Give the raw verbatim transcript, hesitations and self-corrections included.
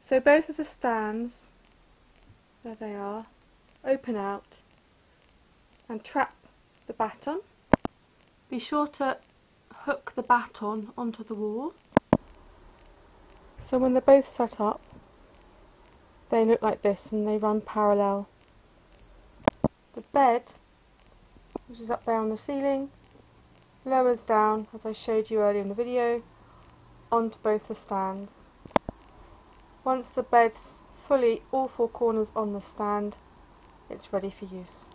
So both of the stands, there they are, open out and trap the baton. Be sure to hook the baton onto the wall. So when they're both set up, they look like this and they run parallel. The bed, which is up there on the ceiling, lowers down, as I showed you earlier in the video, onto both the stands. Once the bed's fully all four corners on the stand, it's ready for use.